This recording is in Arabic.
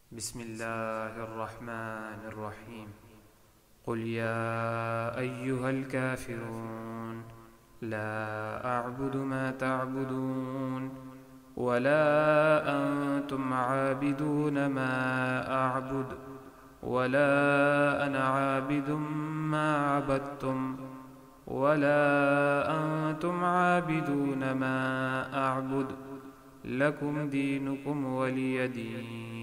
بسم الله الرحمن الرحيم. قل يا أيها الكافرون لا أعبد ما تعبدون ولا أنتم عابدون ما أعبد ولا أنا عابد ما عبدتم ولا أنتم عابدون ما أعبد. لكم دينكم ولي دين.